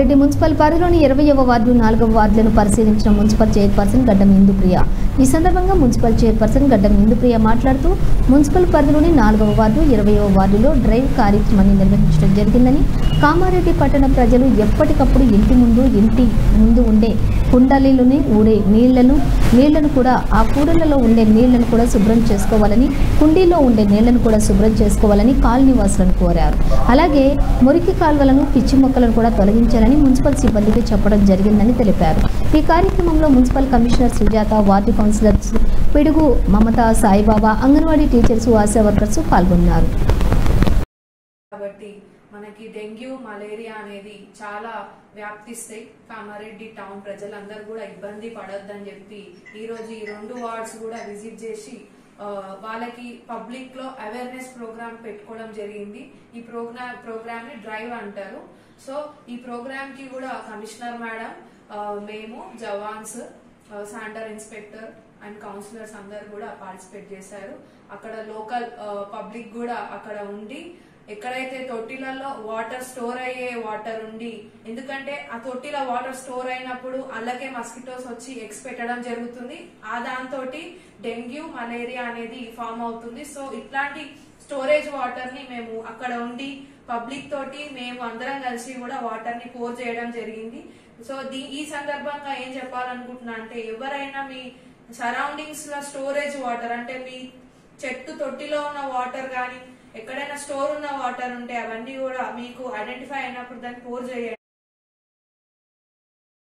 Reddy municipal పరిధిలోని 20వ ward 4వ వార్డులను పరిశీలించిన మున్సిపల్ చైర్పర్సన్ గడ్డం ఇందుప్రియ. ఈ సందర్భంగా మున్సిపల్ చైర్పర్సన్ గడ్డం ఇందుప్రియ మాట్లాడుతూ మున్సిపల్ పరిధిలోని 4వ వార్డు 20వ వార్డులో డ్రైవ్ కార్యక్రమాన్ని నిర్వహించడం జరిగిందని, కామారెడ్డి పట్టణ ప్రజలు ఎప్పటికప్పుడు ఇంటి ముందు ఉండే కుండలీలోని ఊడే నీళ్లను కూడా ఆ కూడలలో ఉండే నీళ్లను కూడా శుభ్రం చేసుకోవాలని, కుండీలో ఉండే నీళ్లను కూడా శుభ్రం చేసుకోవాలని కాలనీవాసులను కోరారు. అలాగే మురికి కాల్వలను, పిచ్చి మొక్కలను కూడా తొలగించాలని మున్సిపల్ సిబ్బందికి చెప్పడం జరిగిందని తెలిపారు. ఈ కార్యక్రమంలో municipal commissioner Sujatha, ward councillors Pidugu Mamatha, Saibaba, Anganwadi teachers, ASHA workers పాల్గొన్నారు. కాబట్టి మనకి డెంగ్యూ, మలేరియా అనేది చాలా వ్యాప్తిస్తాయి. కామారెడ్డి టౌన్ ప్రజలందరూ కూడా ఇబ్బంది పడొద్దని చెప్పి ఈ రోజు ఈ 2 వార్డ్స్ కూడా విజిట్ చేసి వాళ్ళకి పబ్లిక్ లో అవేర్నెస్ ప్రోగ్రామ్ పెట్టుకోవడం జరిగింది. ఈ ప్రోగ్రామ్ ని డ్రైవ్ అంటారు. సో ఈ ప్రోగ్రామ్ కి కూడా కమిషనర్ మేడం, మేము jawans, sanitary inspector and councillors అందరు కూడా పార్టిసిపేట్ చేశారు. అక్కడ లోకల్ పబ్లిక్ కూడా అక్కడ ఉండి ఎక్కడైతే తొట్టిలలో వాటర్ స్టోర్ అయ్యే వాటర్ ఉండి, ఎందుకంటే ఆ తొట్టిలో వాటర్ స్టోర్ అయినప్పుడు అలాగే మస్కిటోస్ వచ్చి ఎగ్స్ పెట్టడం జరుగుతుంది. ఆ దాంతో డెంగ్యూ, మలేరియా అనేది ఫామ్ అవుతుంది. సో ఇట్లాంటి స్టోరేజ్ వాటర్ ని మేము అక్కడ ఉండి పబ్లిక్ తోటి మేము అందరం కలిసి కూడా వాటర్ ని పోర్ చేయడం జరిగింది. సో ఈ సందర్భంగా ఏం చెప్పాలనుకుంటున్నా అంటే, ఎవరైనా మీ సరౌండింగ్స్ లో స్టోరేజ్ వాటర్ అంటే మీ చెట్టు తొట్టిలో ఉన్న వాటర్ గానీ ఎక్కడైనా స్టోర్ ఉన్న వాటర్ ఉంటే అవన్నీ కూడా మీకు ఐడెంటిఫై అయినప్పుడు దాన్ని పోర్ చేయండి.